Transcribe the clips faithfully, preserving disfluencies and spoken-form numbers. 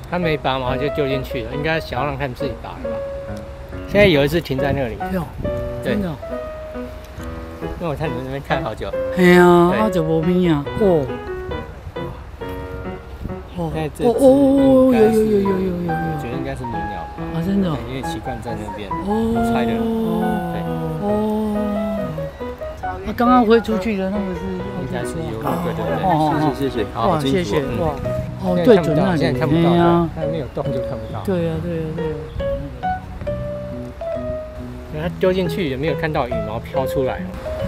它没拔毛就丢进去了，应该想要让它们自己拔的吧。现在有一只停在那里， 哟，真的。 因为我看你们那边看好久。 哎呀，啊就无边啊，哦。哦哦哦，有有有有有有有， 我觉得应该是母鸟吧。 啊，真的。 因为习惯在那边。 哦。 我猜的。对。 哦。啊，刚刚挥出去的那个是。 应该是有那个，对不对？ 哦， 谢谢谢谢。 哇，谢谢哇。哦，对准那里。 现在看不到呀，它没有动就看不到。 对呀对呀对呀。 它丢进去也没有看到羽毛飘出来。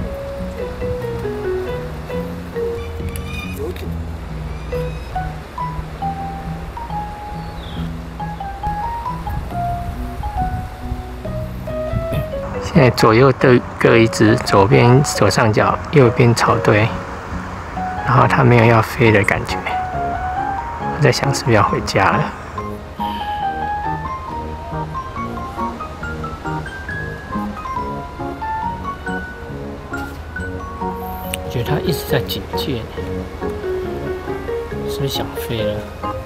现在左右各各一只，左边左上角，右边草堆，然后它没有要飞的感觉。我在想是不是要回家了。我觉得它一直在警戒，是不是想飞了？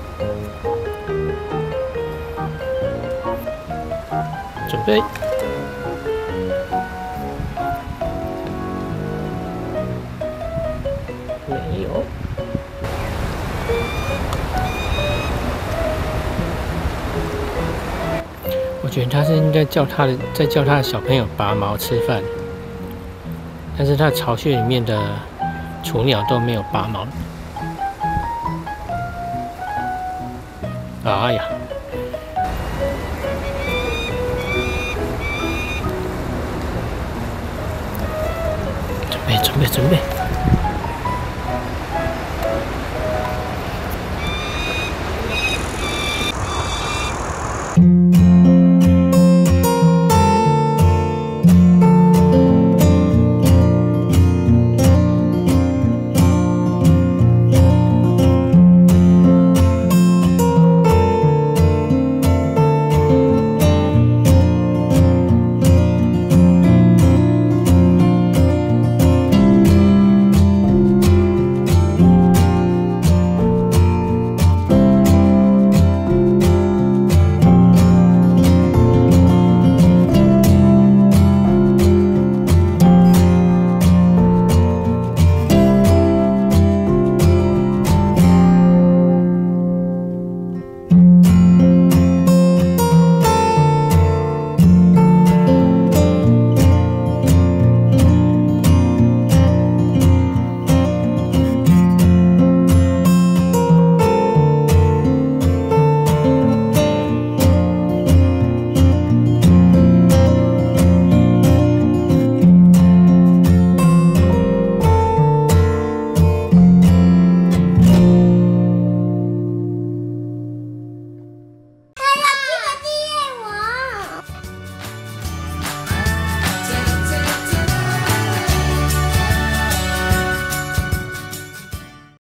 准备。没有。我觉得他是应该叫他的，在叫他的小朋友拔毛吃饭，但是他巢穴里面的雏鸟都没有拔毛。哎呀！准备，准备，准备。嗯。